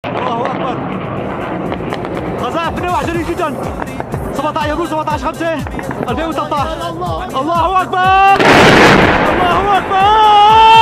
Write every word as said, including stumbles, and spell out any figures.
الله اكبر. غزاها اثنين وعشرين جدا سبعة عشر يقول سبعة عشر خمسة ألفين وثلاثة عشر. الله اكبر الله اكبر.